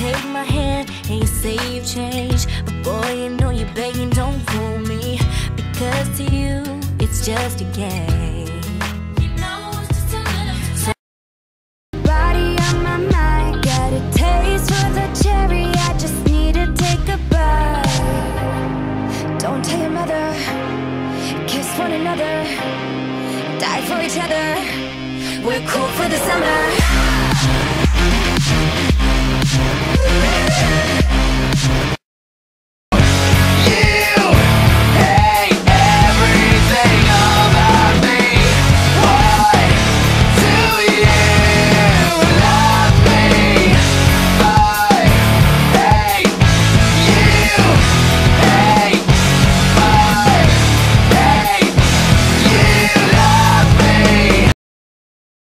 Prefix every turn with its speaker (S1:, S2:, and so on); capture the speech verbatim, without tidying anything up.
S1: take my hand and you say you've changed, but boy, you know you're begging, don't fool me, because to you it's just a game.